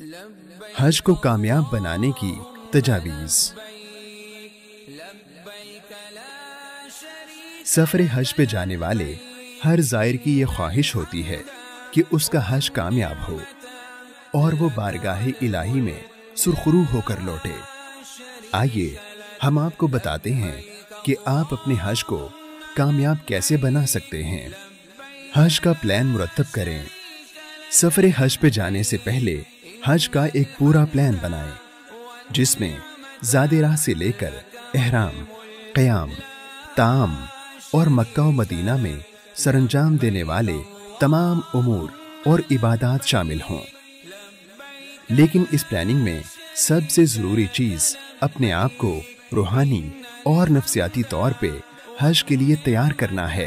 हज को कामयाब बनाने की तजावीज़। सफर हज पे जाने वाले हर ज़ायर की ये ख्वाहिश होती है कि उसका हज कामयाब हो और वो बारगाह इलाही में सुरखरू होकर लौटे। आइए हम आपको बताते हैं कि आप अपने हज को कामयाब कैसे बना सकते हैं। हज का प्लान मुरत्तब करें। सफर हज पे जाने से पहले हज का एक पूरा प्लान बनाएं, जिसमें ज़ादे राह से लेकर एहराम, क़याम, ताम और मक्का और मदीना में सरंजाम देने वाले तमाम उमूर और इबादात शामिल हों। लेकिन इस प्लानिंग में सबसे ज़रूरी चीज़ अपने आप को रूहानी और नफ्सियाती तौर पे हज के लिए तैयार करना है।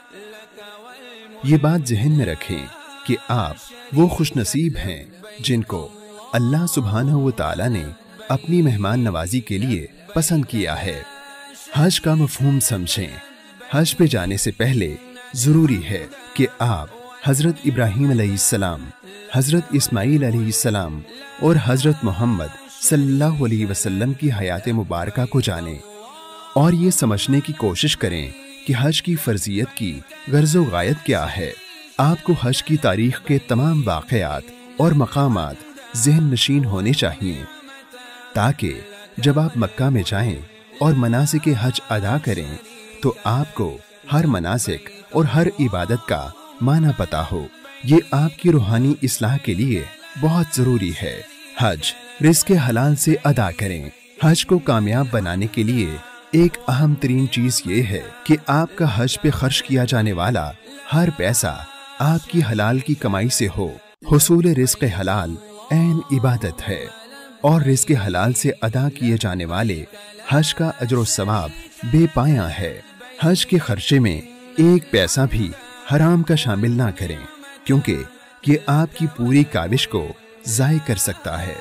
ये बात ज़हन में रखें कि आप वो खुशनसीब हैं जिनको अल्लाह सुब्हानहू व तआला ने अपनी मेहमान नवाजी के लिए पसंद किया है। हज का मफ़हूम समझें। हज पे जाने से पहले ज़रूरी है कि आप हज़रत इब्राहीम अलैहिस्सलाम, हज़रत इस्माईल अलैहिस्सलाम और हज़रत मोहम्मद सल्लल्लाहु अलैहि वसल्लम की हयात मुबारका को जानें और ये समझने की कोशिश करें कि हज की फ़र्ज़ियत की गर्ज़ो गायत क्या है। आपको हज की तारीख़ के तमाम वाक़यात और मक़ामात ज़हन नशीन होने चाहिए, ताकि जब आप मक्का में जाएं और मनासिक हज अदा करें तो आपको हर मनासिक और हर इबादत का माना पता हो। ये आपकी रूहानी इस्लाह के लिए बहुत ज़रूरी है। हज रिज़्क़ हलाल से अदा करें। हज को कामयाब बनाने के लिए एक अहम तरीन चीज़ ये है कि आपका हज पे खर्च किया जाने वाला हर पैसा आपकी हलाल की कमाई से हो। हुसूल रिज़्क़ हलाल ऐन इबादत है और रिज़्क़ हलाल से अदा किए जाने वाले हज का अजर सवाब बेपाया है। हज के खर्चे में एक पैसा भी हराम का शामिल ना करें, क्योंकि ये आपकी पूरी काविश को ज़ाय कर सकता है।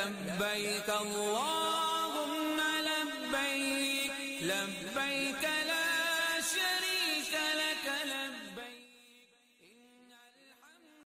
लब्बैक अल्लाहुम्मा लब्बैक, लब्बैक